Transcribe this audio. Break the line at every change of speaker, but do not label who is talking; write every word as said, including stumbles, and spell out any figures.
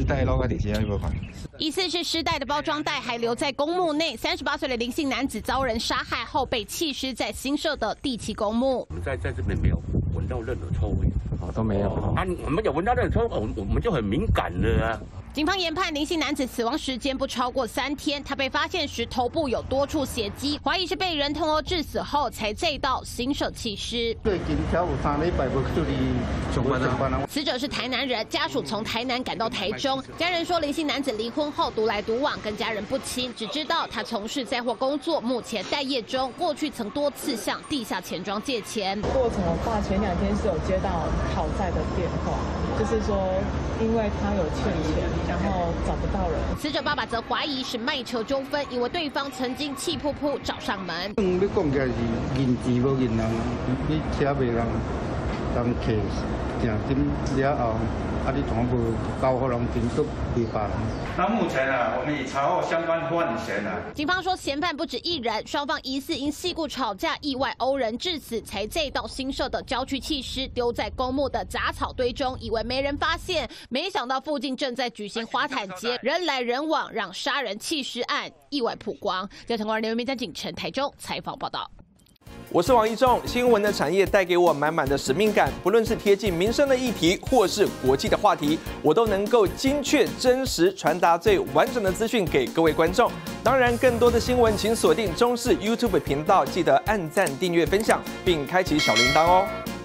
袋捞个底下有没有看？
疑似是尸袋的包装袋还留在公墓内。三十八岁的林姓男子遭人杀害后被弃尸在新社的第七公墓。
我们在在这边没有闻到任何臭味，
哦，都没有。
啊，我们有闻到任何臭味，我们我们就很敏感了啊。
警方研判林姓男子死亡时间不超过三天，他被发现时头部有多处血迹，怀疑是被人痛殴致死后才这到新社弃尸。
最近跳有三礼拜无出去上班上班啊。
死者是台南人，家属从台南赶到台中。家人说林姓男子离婚后独来独往，跟家人不亲，只知道他从事载货工作，目前待业中。过去曾多次向地下钱庄借钱。
过程的话，前两天是有接到讨债的电话，就是说因为他有欠钱。 然后找不到人，
死者爸爸则怀疑是卖车纠纷，以为对方曾经气扑扑找上门。
嗯，你讲起来是认字无认人，你车袂人人客正点了后，啊你全部交互人评估违法。
那目前啊，我们已查获相关犯嫌啊。
警方说嫌犯不止一人，双方疑似因细故吵架，意外殴人致死，才这到新社的郊区弃尸，丢在公墓的杂草堆中，以为没人发现，没想到附近正在举行花坛节，人来人往，让杀人弃尸案意外曝光。交通广刘明在景城台中采访报道。
我是王一仲，新闻的产业带给我满满的使命感，不论是贴近民生的议题，或是国际的话题，我都能够精确、真实传达最完整的资讯给各位观众。当然，更多的新闻请锁定中视 YouTube 频道，记得按赞、订阅、分享，并开启小铃铛哦。